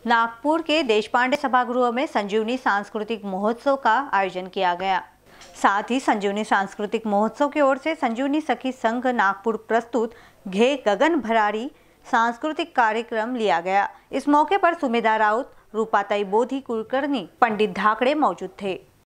नागपुर के देशपांडे सभागृह में संजीवनी सांस्कृतिक महोत्सव का आयोजन किया गया। साथ ही संजीवनी सांस्कृतिक महोत्सव की ओर से संजीवनी सखी संघ नागपुर प्रस्तुत घे गगन भरारी सांस्कृतिक कार्यक्रम लिया गया। इस मौके पर सुमेधा राउत, रूपाताई बोधी कुलकर्णी, पंडित धाकड़े मौजूद थे।